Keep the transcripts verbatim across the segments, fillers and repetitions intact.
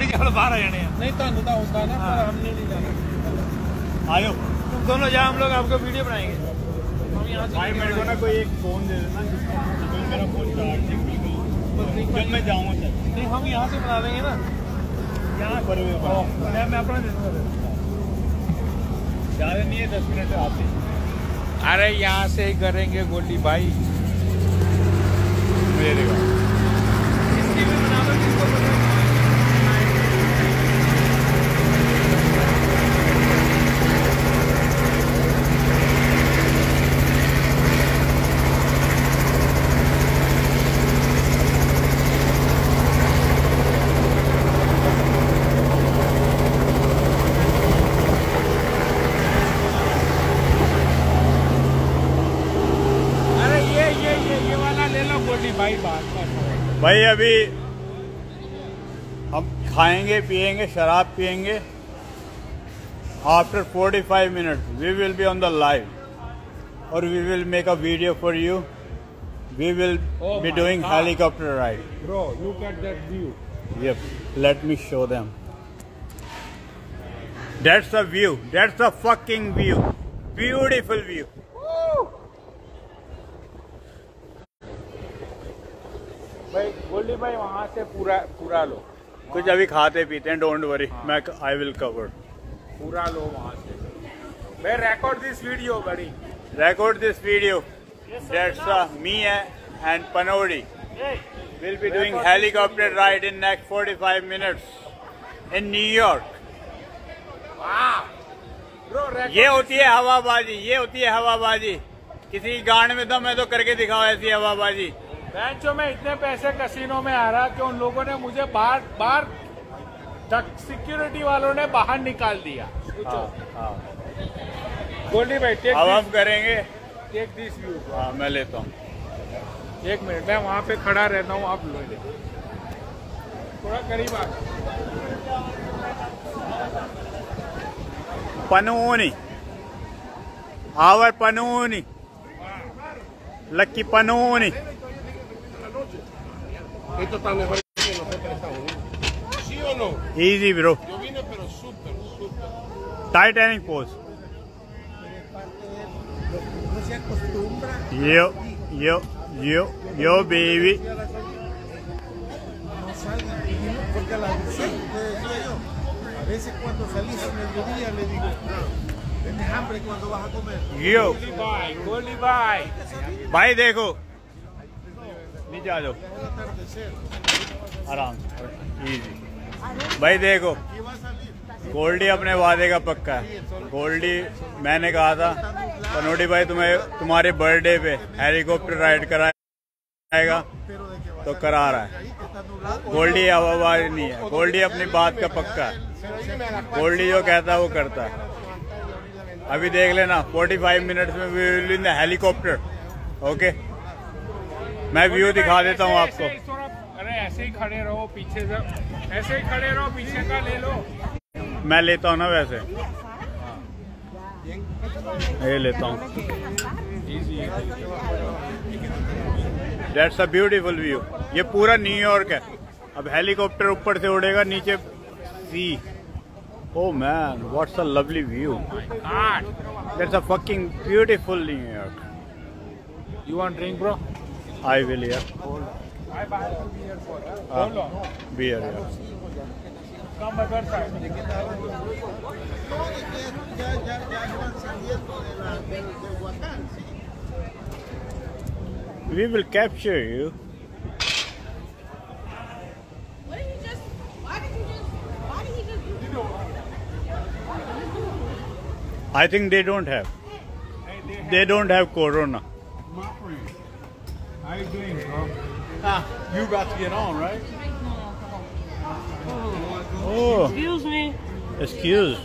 केवल बारह जने हैं। नहीं तो होता होता ना पर हमने नहीं जाना। आयो तुम दोनों जाओ, हम लोग आपको वीडियो बनाएंगे। हम यहाँ से भाई मेरे को ना कोई एक फोन दे देना, मेरा फोन चार्जिंग बिल्कुल जब मैं जाऊँगा तब। नहीं हम यहाँ से बना देंगे ना, यहाँ पर मैं मैं अपना दे दूँगा। ज़्यादा नहीं है, दस मिनट आते। अरे यहाँ से ही करेंगे गोली भाई। मुझे देखो इसकी भी बना दो, किसको बना दो। भाई बात भाई अभी हम खाएंगे पिएंगे शराब पिएंगे। After forty five minutes we will be on the live और we will make a video for you. We will be doing helicopter ride. Bro look at that view. Yup, let me show them. That's the view, that's the fucking view, beautiful view. भाई गोल्डी भाई वहाँ से पूरा पूरा लो। कुछ अभी खाते पीते हैं, डोंट वरी, मैं आई विल कवर। पूरा लो वहाँ से। भाई रिकॉर्ड दिस वीडियो बड़ी। Record this video. That's uh, me and Panodi. We'll be doing helicopter ride in next forty-five minutes in New York. ये होती है हवाबाजी, ये होती है हवाबाजी। किसी गांड में दम है तो करके दिखाओ ऐसी हवाबाजी। बेंचो में इतने पैसे कसिनो में आ रहा कि उन लोगों ने मुझे बाहर बाहर सिक्योरिटी वालों ने बाहर निकाल दिया। गोल्डी भाई टेक अब हम करेंगे टेक दिस व्यू। हाँ मैं लेता हूँ। एक मिनट, मैं वहाँ पे खड़ा रहता हूँ, आप लो ले। थोड़ा करीब आ। Panoni, our Panoni, Lucky Panoni. Esto está mejor que nosotros en Estados Unidos. ¿Sí o no? Easy bro. Yo vine pero súper, súper. Titanic pose. No se acostumbra. Yo, yo, yo, yo baby. No salga, porque a las seis le decía yo. A veces cuando salís en el día le digo, tienes hambre cuando vas a comer. Yo. गोली भाई, गोली भाई। भाई देखो नीचे आ जाओ आराम से, इजी। भाई देखो गोल्डी अपने वादे का पक्का है। गोल्डी मैंने कहा था पनोडी भाई तुम्हें तुम्हारे बर्थडे पे हेलीकॉप्टर राइड कराएगा तो करा रहा है। गोल्डी आवाज नहीं है, गोल्डी अपनी बात का पक्का है। गोल्डी जो कहता है वो करता है। अभी देख लेना पैंतालीस मिनट्स में we will in the helicopter. Okay मैं व्यू दिखा देता हूँ आपको। अरे ऐसे ही खड़े रहो, पीछे से ऐसे ही खड़े रहो, पीछे का ले लो। मैं लेता हूँ ना वैसे, ये लेता हूँ। That's a beautiful view. ये पूरा न्यूयॉर्क है। अब हेलीकॉप्टर ऊपर से उड़ेगा, नीचे सी। Oh man, what's a lovely view. That's a fucking beautiful New York. You want drink, bro? I will, yeah. I buy to beer for that. Uh, Hold on. beer, yeah. Come other side. We will capture you. What did he just? Why did you just? Why did he just do that? I think they don't have. They don't have corona. My friend, how you doing, bro? Ah, you got to get on, right? Oh. Excuse me. Excuse.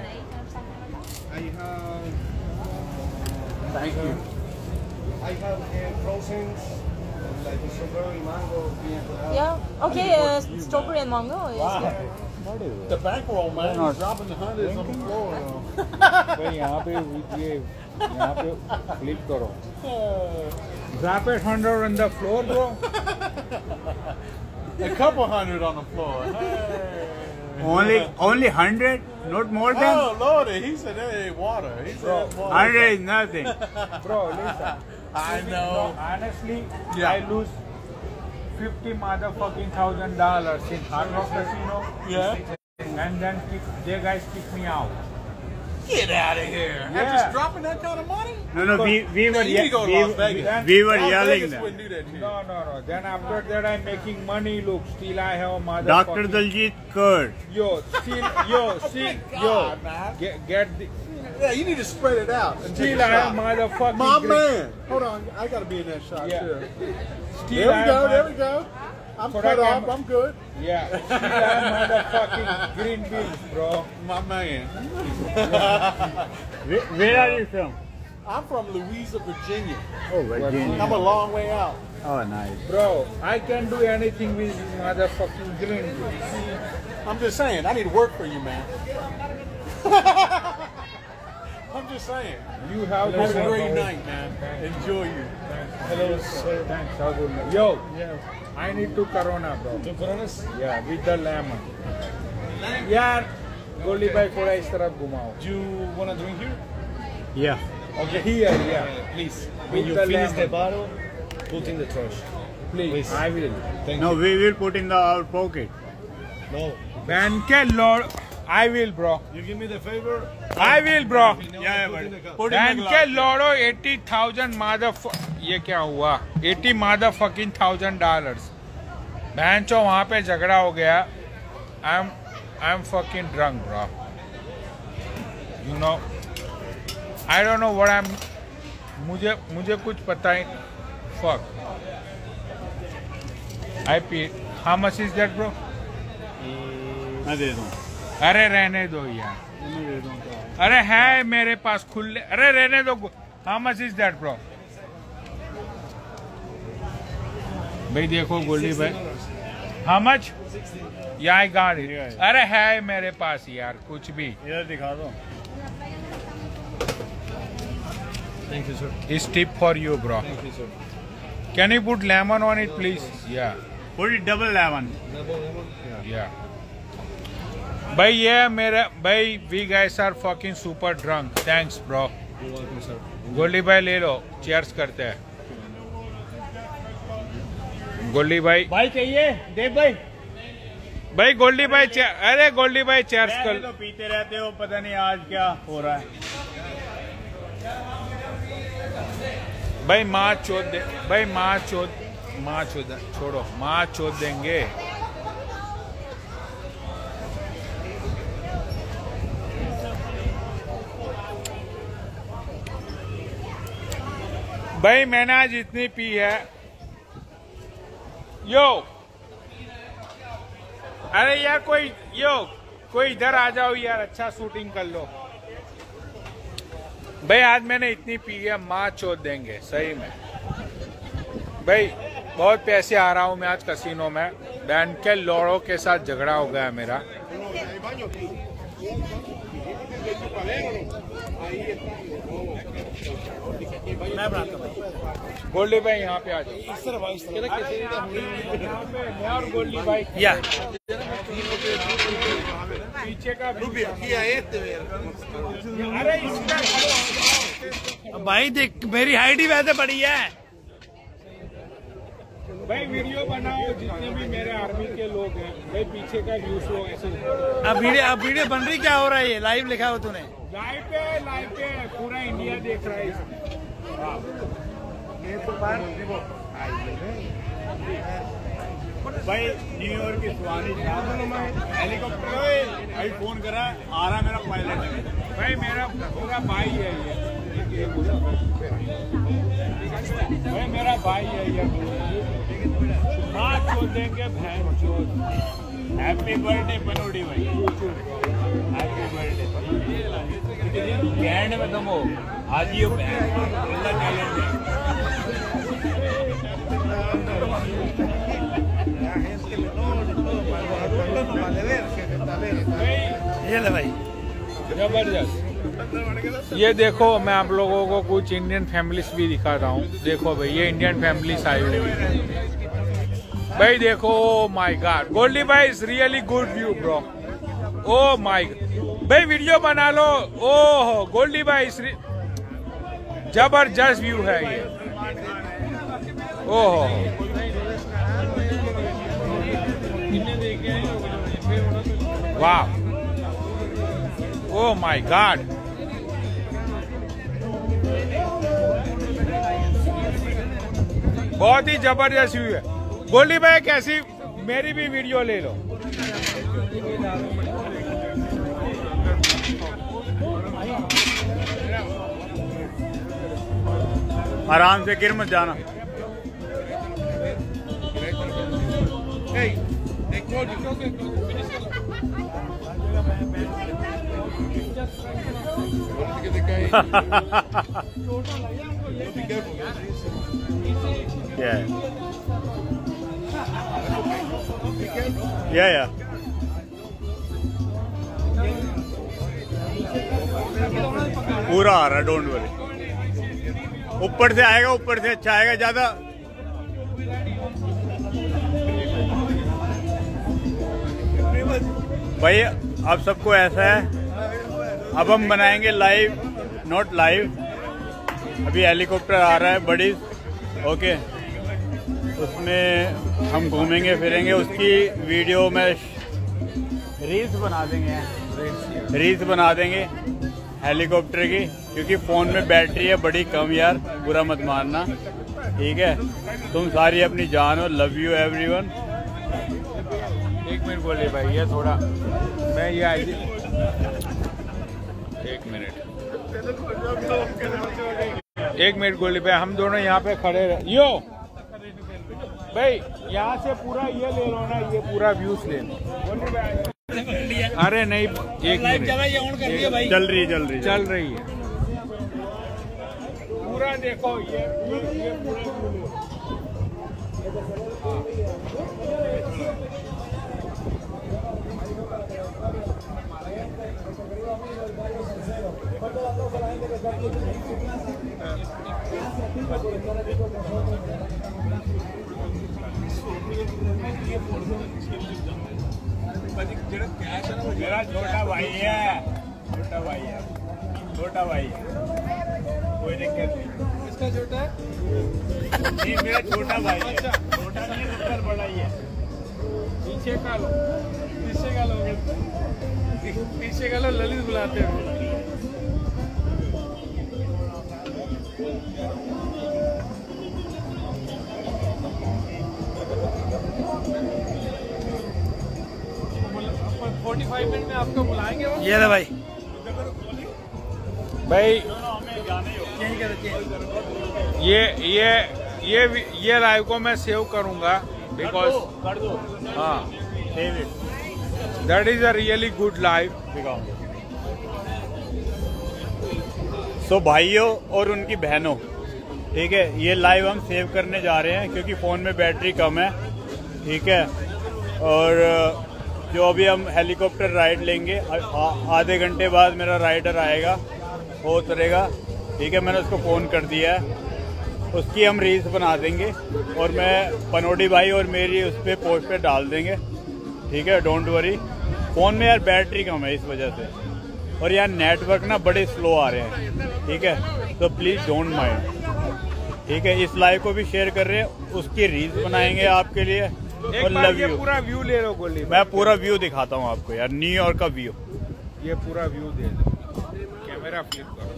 I have, Thank you. I have uh, frozen, like strawberry, mango, piña. Yeah. Okay. Uh, strawberry and mango. Is Wow. good. What is it? The bankroll, man, Not he's dropping the hundreds on the floor. भाई यहाँ पे ये यहाँ पे flip करो। Drop it hundred on the floor, bro. A couple hundred on the floor. Hey. Only only hundred, not more than. Oh Lord, he said that ain't water. He said water. Hundred is nothing. Bro, listen. I Bro, know. honestly, Yeah. I lose fifty motherfucking thousand dollars in Hard Rock Casino, Yeah. and then kick, they guys kick me out. Get out of here. Yeah. After dropping that kind of money? No, no, we we were Man, you need to go to we, Las Vegas. Then, we were Las yelling Vegas them. wouldn't do that to you. no, no, no. Then after that, I'm making money. Look, still I have a motherfucking. Doctor Daljit Kurd. Yo, still, yo, see, yo, God, man. get, get the. Yeah, you need to spread it out and take Still a I have shot. motherfucking. My green- man. Hold on. I got to be in that shot, Yeah. too. Still There I we have go. my- There we go. I'm So cut that off. I'm- I'm good. Yeah, still I have motherfucking green beans, bro. My man. Where, where are you from? I'm from Louisa, Virginia. Oh, Virginia. I'm a long way out. Oh, nice. Bro, I can do anything with this motherfucking green beans. I'm just saying, I need to work for you, man. I'm just saying. You have Have to a great night, man. Enjoy you. Hello, sir. Thanks. How good night. Yo, I need to Corona, bro. Two Coronas? Yeah, with the lemon. यार गोली भाई थोड़ा इस तरफ घुमाओ. Do you want to drink here? Yeah. Okay, here, yeah. Please. With When you the finish lemon. the bottle, put in the trash. Please, Please. I will. Thank No, you. we will put in the our pocket. No. Man के lord, I will, bro. You give me the favor. I will, bro. Now Yeah, put but in the cup. put in Man the के glass. लौड़ो eighty thousand mother ये क्या हुआ? eighty mother fucking thousand dollars. बहन चो वहाँ पे झगड़ा हो गया. I'm I'm fucking drunk, bro. You know, I don't know what I'm. मुझे मुझे कुछ पता ही. Fuck. I pay. How much is that, bro? मैं दे दूँ. अरे रहने दो यार. मैं दे दूँ. अरे है मेरे पास खुले. अरे रहने दो. How much is that, bro? भाई देखो गोली भाई. How much? Yeah, I got it. अरे है मेरे पास यार कुछ भी. इधर दिखा दो. Thank you, sir. It's tip for you, bro. Thank you, sir. Can you put lemon on it, please? Yeah, Put it double lemon. Lemon, lemon. Yeah. yeah. भाई ये मेरे भाई we guys are fucking super drunk. Thanks, bro. You're welcome, sir. गोली भाई ले लो. Cheers करते हैं. गोली भाई. भाई चाहिए? देव भाई. भाई गोल्डी भाई चे- अरे गोल्डी भाई चेयर्स रहने कर. तो पीते रहते हो, पता नहीं आज क्या हो रहा है. भाई माँ चोद दे. भाई माँ चोद माँ चोद छोड़ो. माँ चोद देंगे. भाई मैंने आज इतनी पी है. यो अरे यार कोई यो कोई इधर आ जाओ यार. अच्छा शूटिंग कर लो. भाई आज मैंने इतनी पी है माँ चोद देंगे सही में. भाई बहुत पैसे आ रहा हूँ मैं आज कसिनो में. बैंड के लोड़ों के साथ झगड़ा हो गया मेरा. गोल्डी भाई यहाँ पे आ जाओ. इस तरफ आओ, इस तरफ. यहाँ पे मैं और गोल्डी भाई या. पीछे का भी. Yeah, अरे इसका भाई देख मेरी हाइट ही वैसे बड़ी है. भाई वीडियो बनाओ जितने भी मेरे आर्मी के लोग हैं. भाई पीछे का व्यूज लो ऐसे. अब वीडियो अब वीडियो बन रही क्या हो रहा है? ये लाइव लिखा हो तूने. लाइव पे लाइव पे पूरा इंडिया देख रहा है इसमें. भाई न्यूयॉर्क की सुहानी हेलीकॉप्टर भाई फोन करा. आ रहा मेरा पायलट है. भाई मेरा पूरा भाई है ये. भाई मेरा भाई है ये. माँ चोद देंगे बहन चोद. हैप्पी बर्थडे बनोड़ी भाई. Happy birthday. बैंड में तुम हो आज ही हो. बैंड ये ले भाई. जबरदस्त. ये देखो मैं आप लोगों को कुछ इंडियन फैमिलीज भी दिखा रहा हूँ. देखो भाई ये इंडियन फैमिलीज आई हुई है. भाई देखो, ओ माय गॉड, गोल्डी भाई is really good view bro. Oh my भाई वीडियो बना लो। ओहो गोल्डी भाई जबरदस्त व्यू है ये। ओहो वाह, ओ माय गॉड, बहुत ही जबरदस्त व्यू है। गोल्डी भाई कैसी, मेरी भी वीडियो ले लो। आराम से, गिर मत जाना। yeah yeah yeah पूरा आ रहा है, डोंट वरी। ऊपर से आएगा, ऊपर से अच्छा आएगा ज्यादा। भाई अब सबको ऐसा है, अब हम बनाएंगे लाइव, नॉट लाइव। अभी हेलीकॉप्टर आ रहा है बड़ी, ओके, उसमें हम घूमेंगे फिरेंगे, उसकी वीडियो में रील्स बना देंगे, रील्स बना देंगे हेलीकॉप्टर की, क्योंकि फोन में बैटरी है बड़ी कम यार, बुरा मत मानना, ठीक है। तुम सारी अपनी जान हो, लव यू एवरीवन। एक मिनट बोले भाई, ये थोड़ा मैं ये आई एक मिनट एक मिनट गोली भाई, हम दोनों यहाँ पे खड़े रहे। यो भाई यहाँ से पूरा ये ले लो ना, ये पूरा व्यूज ले लो। अरे नहीं, एक मिनट, चल रही चल रही चल रही है पूरा, देखो ये ये पूरा मेरा छोटा भाई है, छोटा भाई है, छोटा भाई है, कोई दिक्कत नहीं। इसका छोटा है नहीं, मेरा छोटा भाई है, छोटा नहीं है, बड़ा ही है। पीछे का लो, पीछे का लो, पीछे का लो, ललित बुलाते हैं। पैंतालीस मिनट में आपको बुलाएंगे वो। ये ले भाई, भाई ये ये ये ये लाइव को मैं सेव करूंगा, बिकॉज कर दो, हाँ, save it, that is a really good live. So भाइयों और उनकी बहनों, ठीक है, ये लाइव हम सेव करने जा रहे हैं क्योंकि फ़ोन में बैटरी कम है, ठीक है। और जो अभी हम हेलीकॉप्टर राइड लेंगे, आधे घंटे बाद मेरा राइडर आएगा, वो उतरेगा, ठीक है। मैंने उसको फ़ोन कर दिया है, उसकी हम रील्स बना देंगे और मैं पनोडी भाई और मेरी उस पर पोस्ट पे डाल देंगे, ठीक है। डोंट वरी, फ़ोन में यार बैटरी कम है इस वजह से, और यार नेटवर्क ना बड़े स्लो आ रहे हैं, ठीक है। तो प्लीज़ डोंट माइंड, ठीक है। इस लाइव को भी शेयर कर रहे हैं, उसकी रील्स बनाएंगे आपके लिए। एक बार ये पूरा व्यू ले लो गोली, मैं पूरा व्यू दिखाता हूँ आपको यार, न्यूयॉर्क का व्यू। ये पूरा व्यू दे दो, कैमरा फ्लिप करो।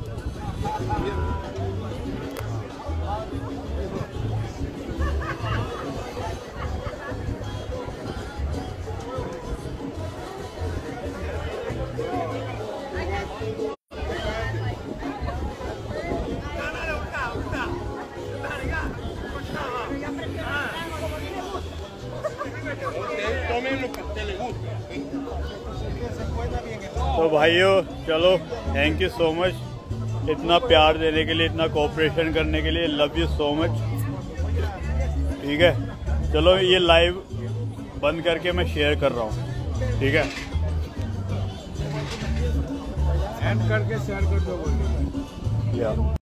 तो भाइयों चलो, थैंक यू सो मच इतना प्यार देने के लिए, इतना कोऑपरेशन करने के लिए, लव यू सो मच, ठीक है। चलो ये लाइव बंद करके मैं शेयर कर रहा हूँ, ठीक है। एंड करके शेयर कर दो गोली। या